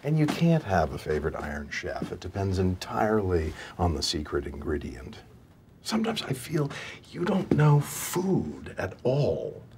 And you can't have a favorite Iron Chef. It depends entirely on the secret ingredient. Sometimes I feel you don't know food at all.